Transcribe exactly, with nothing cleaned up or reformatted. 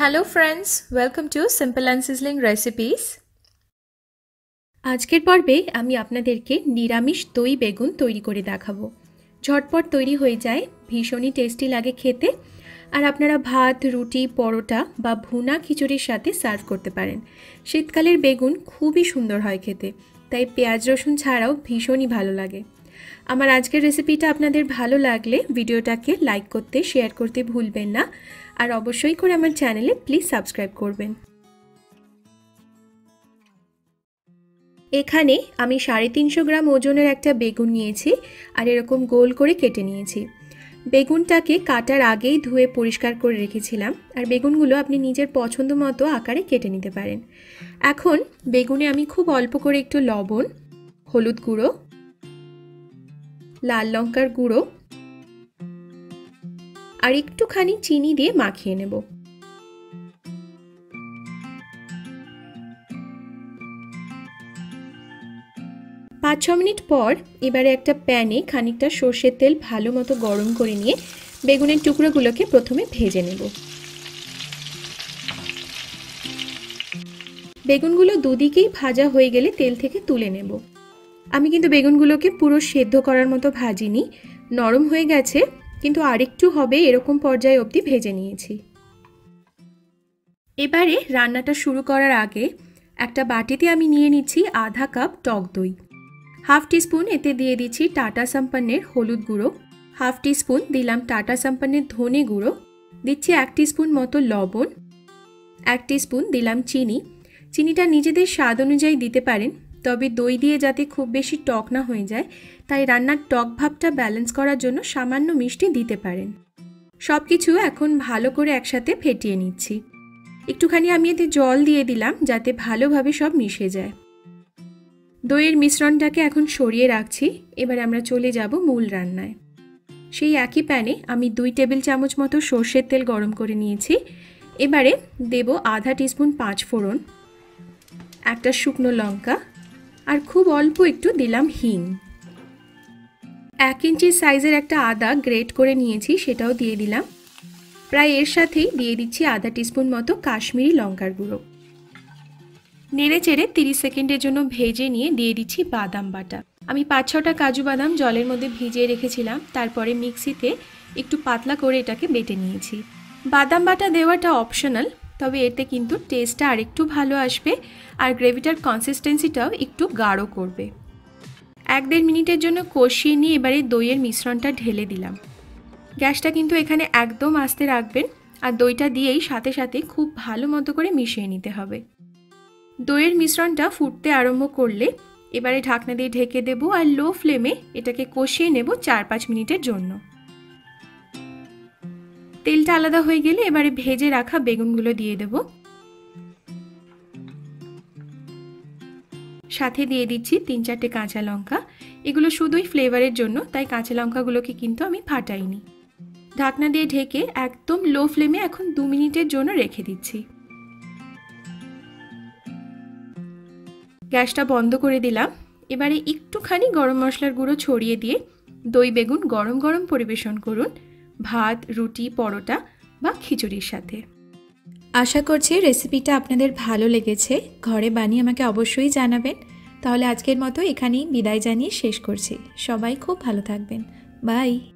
Hello friends, welcome to Simple and Sizzling Recipes. আজকের পর্বে আমি আপনাদেরকে নিরামিষ দই বেগুন তৈরি করে দেখাবো। ঝটপট তৈরি হয়ে যায়, ভীষণই টেস্টি লাগে খেতে, আর আপনারা ভাত, রুটি, পরোটা বা ভুনা খিচুড়ির সাথে সার্ভ করতে পারেন। শীতকালের বেগুন খুবই সুন্দর হয় খেতে, তাই পেঁয়াজ রসুন ছাড়াও ভীষণই ভালো লাগে। আমার আজকের রেসিপিটা আপনাদের ভালো লাগলে ভিডিওটাকে লাইক করতে, শেয়ার করতে ভুলবেন না, আর অবশ্যই করে আমার চ্যানেলে প্লিজ সাবস্ক্রাইব করবেন। এখানে আমি সাড়ে তিনশো গ্রাম ওজনের একটা বেগুন নিয়েছি আর এরকম গোল করে কেটে নিয়েছি। বেগুনটাকে কাটার আগেই ধুয়ে পরিষ্কার করে রেখেছিলাম, আর বেগুনগুলো আপনি নিজের পছন্দ মতো আকারে কেটে নিতে পারেন। এখন বেগুনে আমি খুব অল্প করে একটু লবণ, হলুদ গুঁড়ো, লাল লঙ্কার গুঁড়ো আর একটুখানি চিনি দিয়ে মাখিয়ে নেব। পাঁচ ছ মিনিট পর এবারে একটা প্যানে খানিকটা সর্ষের তেল ভালো মতো গরম করে নিয়ে বেগুনের টুকরোগুলোকে প্রথমে ভেজে নেব। বেগুনগুলো দুদিকেই ভাজা হয়ে গেলে তেল থেকে তুলে নেব। আমি কিন্তু বেগুনগুলোকে পুরো সেদ্ধ করার মতো ভাজিনি, নরম হয়ে গেছে, কিন্তু আরেকটু হবে এরকম পর্যায়ে অবধি ভেজে নিয়েছি। এবারে রান্নাটা শুরু করার আগে একটা বাটিতে আমি নিয়ে নিচ্ছি আধা কাপ টক দই। হাফ টিস্পুন এতে দিয়ে দিচ্ছি টাটা সম্পন্নের হলুদ গুঁড়ো, হাফ টিস্পুন দিলাম টাটা সম্পন্নের ধনে গুঁড়ো, দিচ্ছি এক টিস্পুন মতো লবণ, এক টিস্পুন দিলাম চিনি। চিনিটা নিজেদের স্বাদ অনুযায়ী দিতে পারেন, তবে দই দিয়ে যাতে খুব বেশি টক না হয়ে যায় তাই রান্নার টক ভাবটা ব্যালেন্স করার জন্য সামান্য মিষ্টি দিতে পারেন। সব কিছু এখন ভালো করে একসাথে ফেটিয়ে নিচ্ছি। একটুখানি আমি এতে জল দিয়ে দিলাম যাতে ভালোভাবে সব মিশে যায়। দইয়ের মিশ্রণটাকে এখন সরিয়ে রাখছি। এবার আমরা চলে যাব মূল রান্নায়। সেই একই প্যানে আমি দুই টেবিল চামচ মতো সর্ষের তেল গরম করে নিয়েছি। এবারে দেব আধা টিস্পুন পাঁচ ফোড়ন, একটা শুকনো লঙ্কা আর খুব অল্প একটু দিলাম হিং। এক ইঞ্চি সাইজের একটা আদা গ্রেট করে নিয়েছি, সেটাও দিয়ে দিলাম। প্রায় এর সাথেই দিয়ে দিচ্ছি আধা টিস্পুন মতো কাশ্মীরি লঙ্কার গুঁড়ো। নেড়ে চেড়ে তিরিশ সেকেন্ডের জন্য ভেজে নিয়ে দিয়ে দিচ্ছি বাদাম বাটা। আমি পাঁচ ছটা কাজু বাদাম জলের মধ্যে ভিজিয়ে রেখেছিলাম, তারপরে মিক্সিতে একটু পাতলা করে এটাকে বেটে নিয়েছি। বাদাম বাটা দেওয়াটা অপশনাল, তবে এতে কিন্তু টেস্টটা আরেকটু ভালো আসবে আর গ্রেভিটার কনসিস্টেন্সিটাও একটু গাঢ় করবে। এক দেড় মিনিটের জন্য কষিয়ে নিয়ে এবারে দইয়ের মিশ্রণটা ঢেলে দিলাম। গ্যাসটা কিন্তু এখানে একদম আস্তে রাখবেন, আর দইটা দিয়েই সাথে সাথে খুব ভালো মতো করে মিশিয়ে নিতে হবে। দইয়ের মিশ্রণটা ফুটতে আরম্ভ করলে এবারে ঢাকনা দিয়ে ঢেকে দেব আর লো ফ্লেমে এটাকে কষিয়ে নেব চার পাঁচ মিনিটের জন্য। তেলটা আলাদা হয়ে গেলে এবারে ভেজে রাখা বেগুনগুলো দিয়ে দেব। সাথে দিয়ে দিচ্ছি তিন চারটে কাঁচা লঙ্কা। এগুলো শুধুই ফ্লেভারের জন্য, তাই কাঁচা লঙ্কাগুলোকে কিন্তু আমি ফাটাইনি। ঢাকনা দিয়ে ঢেকে একদম লো ফ্লেমে এখন দু মিনিটের জন্য রেখে দিচ্ছি। গ্যাসটা বন্ধ করে দিলাম। এবারে একটুখানি গরম মশলার গুঁড়ো ছড়িয়ে দিয়ে দই বেগুন গরম গরম পরিবেশন করুন ভাত, রুটি, পরোটা বা খিচুড়ির সাথে। আশা করছি রেসিপিটা আপনাদের ভালো লেগেছে। ঘরে বানিয়ে আমাকে অবশ্যই জানাবেন। তাহলে আজকের মতো এখানেই বিদায় জানিয়ে শেষ করছি। সবাই খুব ভালো থাকবেন। বাই।